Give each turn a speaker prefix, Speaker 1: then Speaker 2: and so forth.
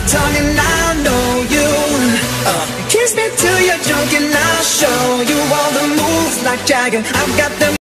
Speaker 1: tongue and I know you. Kiss me till you're drunk and I'll show you all the moves like Jagger. I've got them